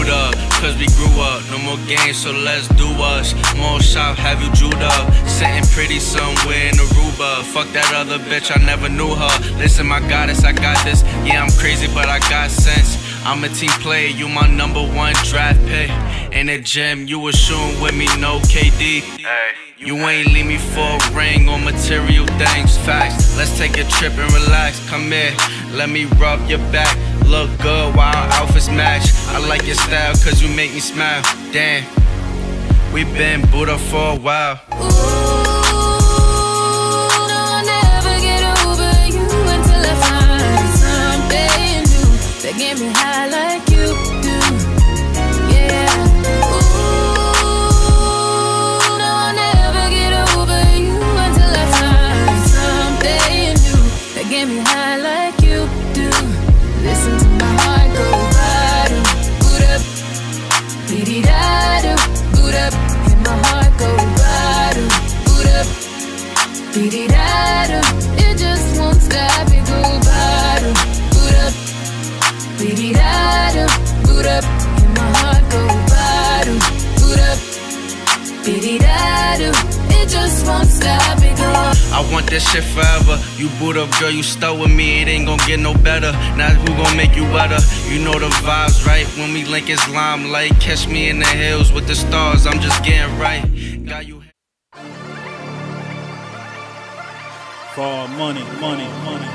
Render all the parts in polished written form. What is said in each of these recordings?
booed up, cause we grew up. No more games, so let's do us. More shop, have you jewed up. Sitting pretty somewhere in Aruba. Fuck that other bitch, I never knew her. Listen, my goddess, I got this. Yeah, I'm crazy, but I got sense. I'm a team player, you my #1 draft pick. In the gym, you was shooting with me, no KD. You ain't leave me for a ring or material things. Facts, let's take a trip and relax. Come here, let me rub your back. Look good while our outfits match. I like your style cause you make me smile. Damn, we been Buddha for a while. Get me high like you do, yeah. Ooh, no, I'll never get over you until I find something new that get me high like you do. Listen to my heart go bottom, boot up, dee-dee-da-do, boot up, and my heart go bottom, boot up, dee-dee-da-do. It just won't stop, it go bottom, boot up. Dee-dee-da-do, boot up, and my heart go bottom, boot up, dee-dee-da-do, it just won't stop, it go. I want this shit forever. You boot up, girl, you stuck with me, it ain't gon' get no better. Now who gon' make you wetter? You know the vibes, right? When we link it's limelight. Catch me in the hills with the stars, I'm just getting right. Got you. For money, money, money.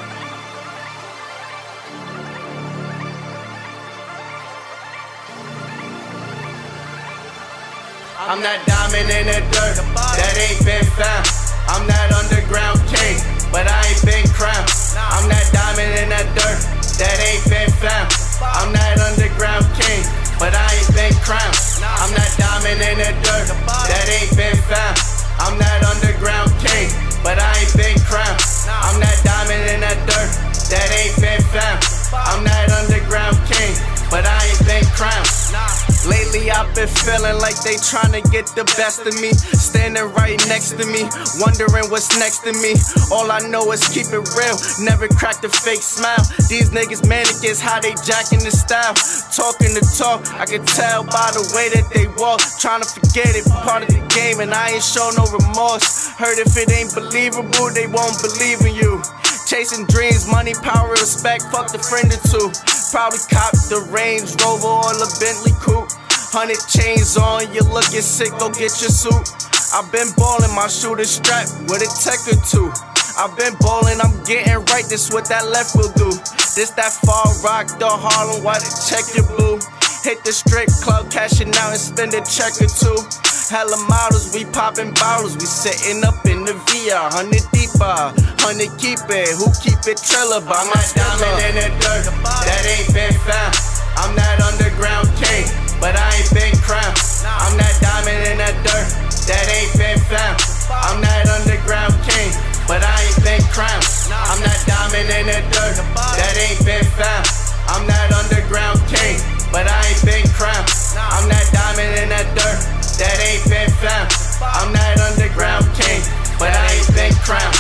I'm that diamond in the dirt that ain't been found. I'm that underground king, but I ain't been crowned. I'm that diamond in that dirt that ain't been found. I'm that underground king, but I ain't been crowned. I'm that diamond in the dirt that ain't been found. I'm that underground king, but I ain't been crowned. I'm that diamond in that dirt that ain't been found. I'm that underground king, but I ain't been crowned. Lately I've been feeling like they tryna get the best of me. Standing right next to me, wondering what's next to me. All I know is keep it real, never crack the fake smile. These niggas mannequins, how they jacking the style. Talking the talk, I can tell by the way that they walk. Tryna forget it, part of the game, and I ain't show no remorse. Heard if it ain't believable, they won't believe in you. Chasing dreams, money, power, respect, fuck the friend or two. Probably cop the Range Rover or a Bentley coupe. 100 chains on, you looking sick, go get your suit. I've been ballin', my shooter strapped with a tech or two. I've been ballin', I'm getting right, this what that left will do. This that Far Rock, the Harlem, why the check your boo. Hit the strip club, cashing out and spend a check or two. Hella models, we poppin' bottles, we sitting up in the VR, 100 deeper, 100 keep it, who keep it triller by my diamond in the dirt that ain't been found. I'm that underground king, but I ain't been crowned. I'm that diamond in that dirt that ain't been found. I'm that underground king, but I ain't been crowned. I'm that diamond in the dirt that ain't been found. I'm that underground king, but I ain't been crowned. I'm that diamond in that dirt that ain't been found. I'm that underground king, but I ain't been crowned.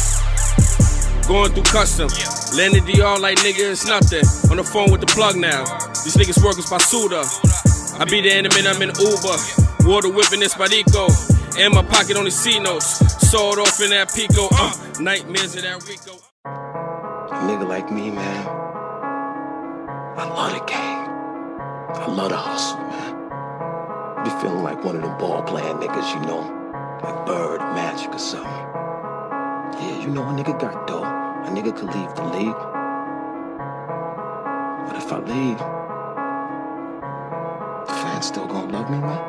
Going through custom, landed DR like nigga it's nothing. On the phone with the plug now. These niggas working Spasuda. I be there in a minute, I'm in Uber. Water whipping this Barico. In my pocket only C notes. Sold off in that Pico. Nightmares of that Rico. A nigga like me, man, I love the game. I love the hustle, man. Be feeling like one of them ball playing niggas, you know, like Bird, Magic or something. Yeah, you know a nigga got dough. A nigga could leave the league. But if I leave, the fans still gonna love me, man?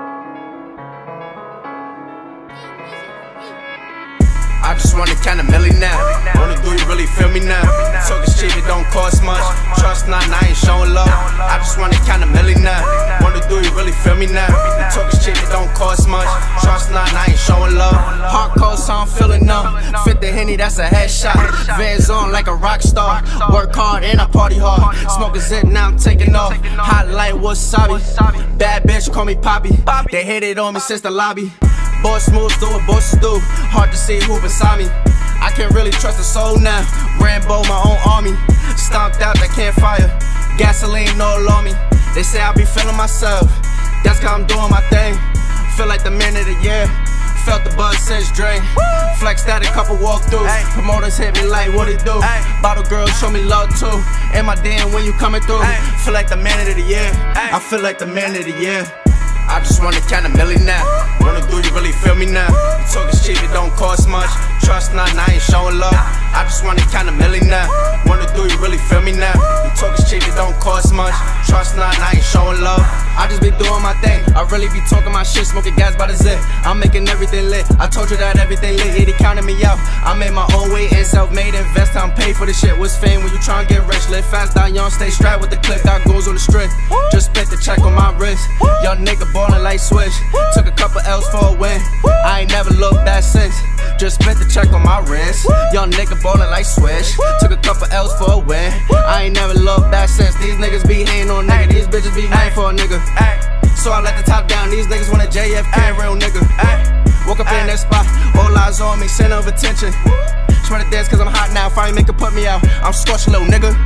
I just want to count $1 million now. Wanna do you really feel me now? Talking shit, it don't cost much. Trust none, I ain't showing love. I just want to count $1 million now. Wanna do you really feel me now? Talking shit, it don't cost much. Trust none, I ain't showing love. Heart cold, so I'm feeling numb. Fit the Henny, that's a headshot. Vans on like a rock star. Work hard and I party hard. Smoke a zip, now I'm taking off. Hot light wasabi. Bad bitch, call me Poppy. They hated on me since the lobby. Boss moves, do what bosses do. Hard to see who beside me. I can't really trust a soul now. Rambo, my own army. Stomped out that campfire. Gasoline all on me. They say I be feeling myself, that's cause I'm doing my thing. Feel like the man of the year, felt the buzz since Dre. Flexed out a couple walkthroughs, promoters hit me like what it do. Bottle girls show me love too. Am I damn when you coming through? Feel like the man of the year, I feel like the man of the year. I just wanna count a million now. Wanna do you really feel me now? You talking cheap, it don't cost much. Trust nothing, I ain't showing love. I just wanna count a million now. Wanna do you really feel me now? You talking cheap, it don't cost much. Trust nothing, I ain't showing love. I just be doing my thing. I really be talking my shit, smoking gas by the zip. I'm making everything lit. I told you that everything lit. Yeah, they counted me out. I made my own way and self-made. Invest, I'm paid for the shit. What's fame when you tryna get rich? Live fast, die young, stay strapped with the clip. Got goals on the strip. Just spent the check on my wrist. Young nigga ballin' like Switch. Took a couple L's for a win. I ain't never looked back since. Just spent the check on my wrist. Young nigga ballin' like Switch. Took a couple L's for a win. I ain't never looked back since. These niggas be hating on nigga. These bitches be hating for a nigga. So I let the top down. These niggas want a JFK real nigga. Woke up in that spot. All eyes on me. Center of attention. Just wanna dance cause I'm hot now. If I ain't make it put me out, I'm scorched little nigga.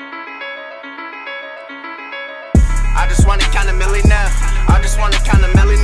I just wanna count a million now. I just wanna count a million.